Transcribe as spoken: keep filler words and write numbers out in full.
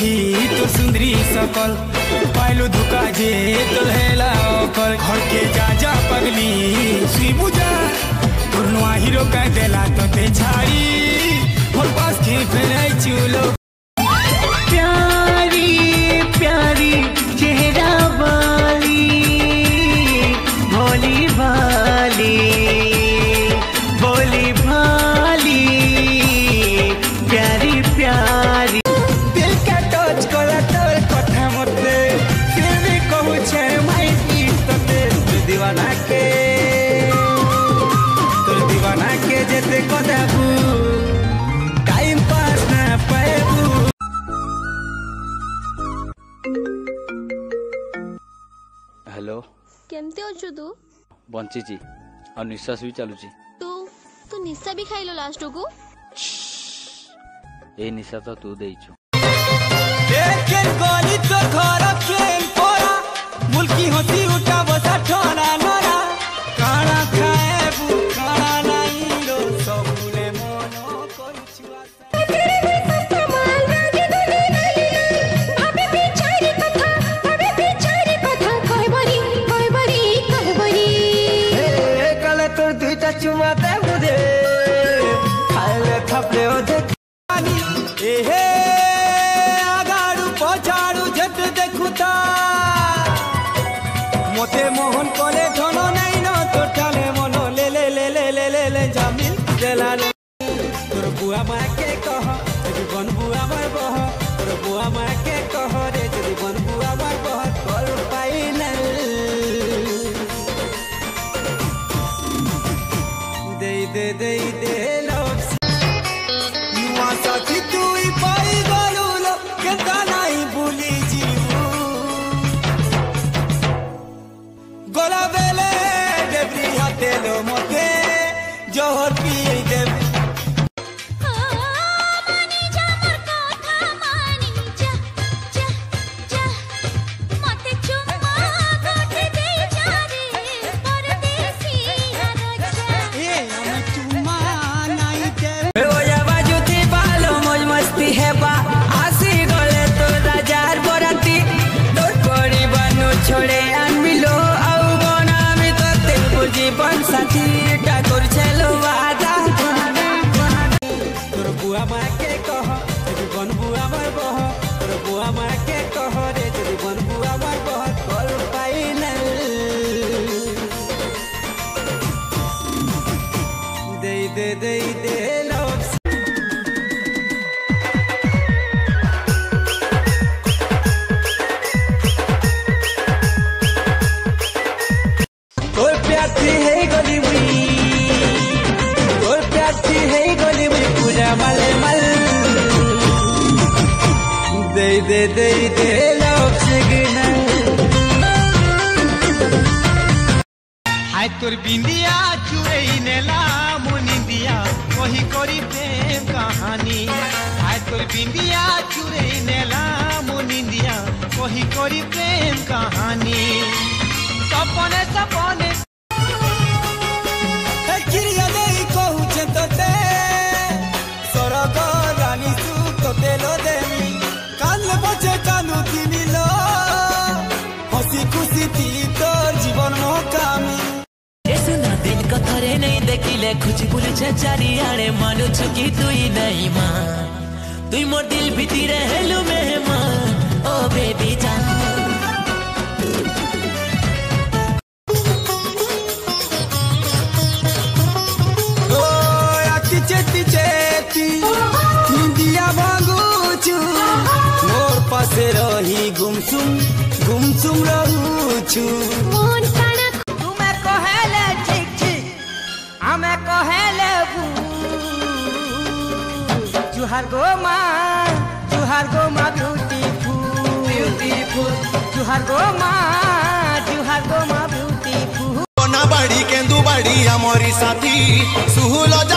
देखी तो सुंदरी सकल पाइलो धोखा जे तो हेला अकल घर के जा जा पगली सुई बुझा तोर नुआ हीरो कह देला तो ते छाड़ी मोर पास के फेरै चुलो प्यारी प्यारी चेहरा वाली भोली भाली भोली भाली प्यारी प्यारी दिल का टच करा तोर कथा मते फिर भी कहू छे माई पीत तते दीवाना के तोर दीवाना के जेते कदाबू टाइम पास ना पाएबू। हेलो केमती अच्छु तू बंची आ निश्वास भी चलुची तू तू निशा भी खाइलो लास्ट को ए निशा तो तू देइछु देखें गली तो घर केन पोरा मुल्की होती उठा बसा ठोना नोरा काना खाए बु काना नहीं रो सबुले मोनो करछुआ तेरे में सब माल रागे दुनी नाली अबे बेचारी कथा अबे बेचारी कथा कहबरी कहबरी कहबरी ए कले तोर दुईटा चुमा दे बुदे खाइले थपले ओ दे ए हे आगाड़ू पछाड़ू जत देखुता मोते मोहन कोले धनो नहीं न तो टाले मनो ले ले ले ले ले ले ले जामिल देला तोर बुआ माँ के कह यदि बन बुआ मार बह तोर बुआ माँ के कह रे यदि बन बुआ मार बह कर पाई नहीं दे दे दे दे लोग युवा साथी तू ही पाई गलू लो केता नहीं भूली जीवू गोला बेले देवरी हाथे लो मोते जोहर पिए देव मानी जा मोर कथा मानी जा जा जा मते चुम्मा गोटे दे जा रे परदेसी राजा ए हम चुम्मा नहीं दे ओया बाजू थी बालो मौज मस्ती है बा आसी गले तो राजार बराती तोर पड़ी बानो छोड़े आन मिलो आउ बना मी तो ते जीवन साथी ठाकुर छेलो वादा तोर बुआ माँ के कह यदि बन बुआ मार बह तोर बुआ माँ के कह रे यदि बन बुआ मार बह कर पाई नहीं दे दे दे दे लोग तोर प्यार थी है गली हुई तोर प्यार थी है गली हुई पूरा मल मल दे दे दे दे लोग सिग्नल हाय तोर बिंदिया चुरई नेला मुनिंदिया वही करी प्रेम कहानी हाय तोर बिंदिया चुरई नेला मुनिंदिया वही करी प्रेम कहानी सपने सपने ए किरिया देई कहू छे तोते सरग रानी सु तोते लो देमी कान बचे कानू किनिलो हसी खुशी थी तोर जीवन मोकामी सुना दिल कथरे नहीं देखिले खुची बुली चारी आड़े मानु छुकी तुई नहीं मां तुई मोर दिल भीती रहेलु मेहमान ओ बेबी जान ओ आखि चेती चेती निंदिया भागुछु मोर पासे रही गुमसुम गुमसुम रहूछु मोन काना तुम्हें कहेले ठीक ठीक हमें कहेले बू जुहार गो मां जुहार गो मां ब्यूटीफुल ब्यूटीफुल जुहार गो मां जुहार गो मां ब्यूटीफुल बाड़ी केंदू बाड़ी हमारी साथी सुहुल